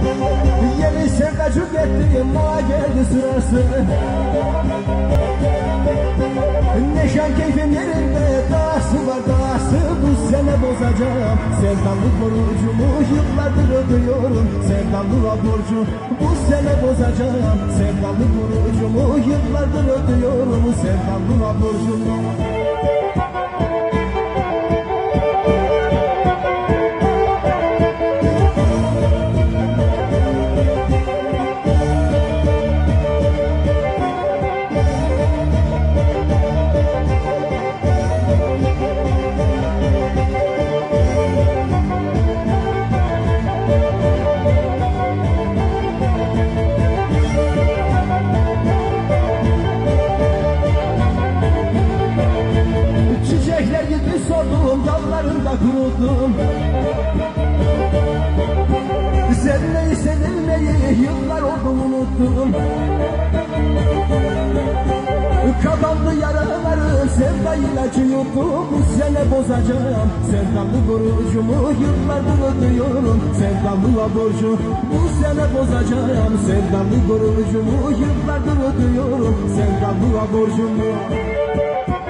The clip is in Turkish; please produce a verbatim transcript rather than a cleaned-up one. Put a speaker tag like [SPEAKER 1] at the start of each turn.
[SPEAKER 1] Yeni sevdacık ettim, ona geldi sırası. Neşen keyfim yerinde, dağısı var dağısı. Bu sene bozacağım sevdalık borcumu, yıllardır ödüyorum sevdalığa borcu. Bu sene bozacağım sevdalık borcumu, yıllardır ödüyorum sevdalığa borcumu. Dallarında kurudum. Sevmeyi sevilmeyi yıllar oldu unuttum. Kapandı yaraları, sevda ilacı yuttum. Bu sene bozacağım sevdalı borcumu, yıllardır ödüyorum sevdalığa borcu. Bu sene bozacağım sevdalı borcumu, yıllardır ödüyorum sevdalığa borcumu.